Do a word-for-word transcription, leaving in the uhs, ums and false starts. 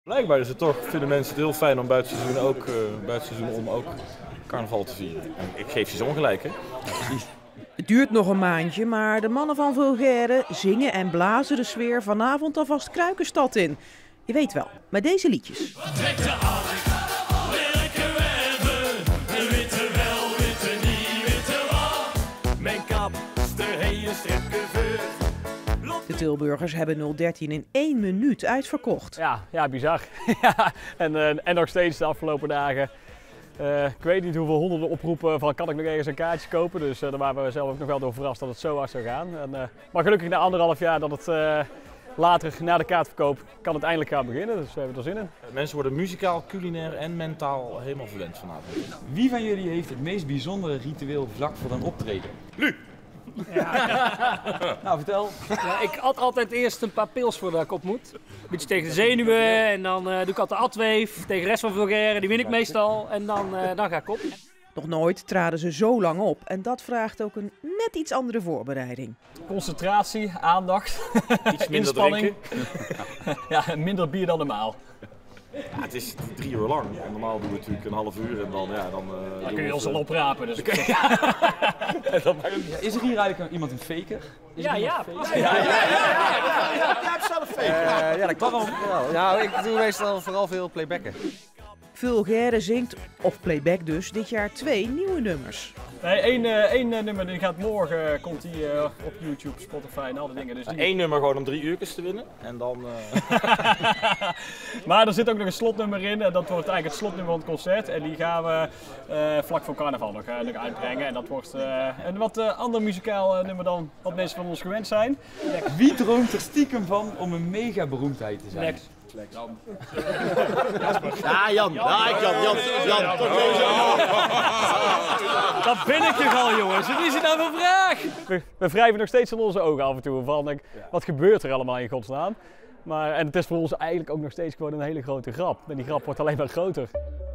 Blijkbaar is het toch, vinden mensen het heel fijn om buiten het seizoen, ook, uh, buiten het seizoen om ook carnaval te vieren. En ik geef je zo ongelijk, hè? Ja, precies. Het duurt nog een maandje, maar de mannen van Vulgaire zingen en blazen de sfeer vanavond alvast Kruikenstad in. Je weet wel, met deze liedjes. Wat trekt de ark? Welke werven? De witte wel, witte niet, witte wat? Mijn kap, de hele strekke veur. De Tilburgers hebben nul dertien in één minuut uitverkocht. Ja, ja bizar. en, uh, en nog steeds de afgelopen dagen. Uh, ik weet niet hoeveel honderden oproepen van kan ik nog ergens een kaartje kopen. Dus uh, daar waren we zelf ook nog wel door verrast dat het zo hard zou gaan. En, uh, maar gelukkig na anderhalf jaar dat het uh, later na de kaartverkoop kan het eindelijk gaan beginnen. Dus we hebben er zin in. Mensen worden muzikaal, culinair en mentaal helemaal verwend vanavond. Wie van jullie heeft het meest bijzondere ritueel vlak voor een optreden? Nu! Ja. Nou, vertel. Ja, ik at altijd eerst een paar pils voordat ik op moet. Een beetje tegen de zenuwen en dan uh, doe ik altijd de atweef tegen de rest van Vulgaire. Die win ik meestal en dan, uh, dan ga ik op. Nog nooit traden ze zo lang op en dat vraagt ook een net iets andere voorbereiding. Concentratie, aandacht, iets minder inspanning. Ja, minder bier dan normaal. Ja, het is drie uur lang. En normaal doen we natuurlijk een half uur en dan, ja, dan, uh, dan kun je ons al oprapen. Dus. Is er hier eigenlijk iemand een faker? Is ja, ja. Faker? Ja, ja, ja, ja, ja, ja. Jij hebt zelf faker. Uh, ja, dat klopt. Waarom? Nou, ik doe meestal vooral veel playbacken. Vulgaire zingt, of playback dus, dit jaar twee nieuwe nummers. Nee, één, uh, één uh, nummer die gaat morgen, uh, komt die uh, op YouTube, Spotify en al die dingen. Dus die... Eén nummer gewoon om drie uurtjes te winnen en dan... Uh... maar er zit ook nog een slotnummer in, en dat wordt eigenlijk het slotnummer van het concert. En die gaan we uh, vlak voor carnaval nog, uh, nog uitbrengen. En dat wordt uh, een wat uh, ander muzikaal uh, nummer dan wat mensen van ons gewend zijn. Lekker. Wie droomt er stiekem van om een mega beroemdheid te zijn? Lekker. Jan. Ja, Jan. Ja, ik Jan. Jan. Jan. Dat ben ik toch al, jongens. Wat is het nou voor vraag? We, we wrijven nog steeds van onze ogen af en toe. Van, denk, wat gebeurt er allemaal in godsnaam? Maar, en het is voor ons eigenlijk ook nog steeds gewoon een hele grote grap. En die grap wordt alleen maar groter.